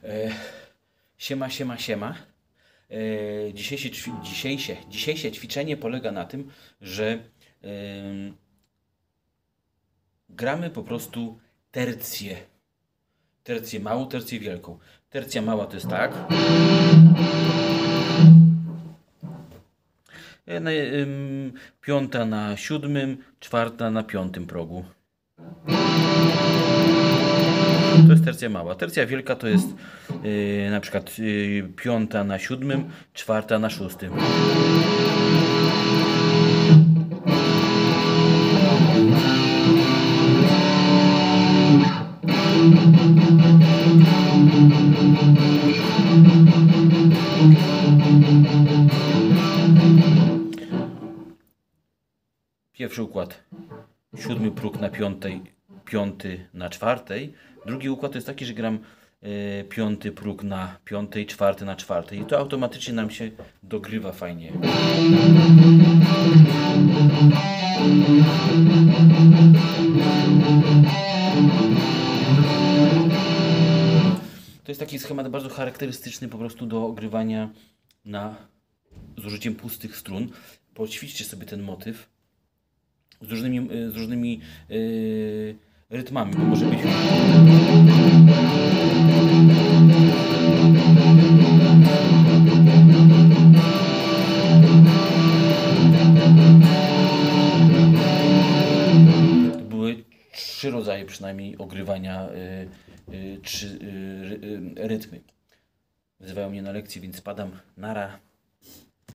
E, Siema, siema, siema. Dzisiejsze ćwiczenie polega na tym, że gramy po prostu tercję. Tercję małą, tercję wielką. Tercja mała to jest tak. Piąta na siódmym, czwarta na piątym progu. To jest tercja mała. Tercja wielka to jest na przykład piąta na siódmym, czwarta na szóstym. Pierwszy układ. Siódmy próg na piątej, piąty na czwartej. Drugi układ jest taki, że gram piąty próg na piątej, czwarty na czwartej. I to automatycznie nam się dogrywa fajnie. To jest taki schemat bardzo charakterystyczny po prostu do grywania z użyciem pustych strun. Poćwiczcie sobie ten motyw z różnymi rytmami, bo może być... To były 3 rodzaje przynajmniej ogrywania, rytmy. Wzywają mnie na lekcję, więc spadam. Nara.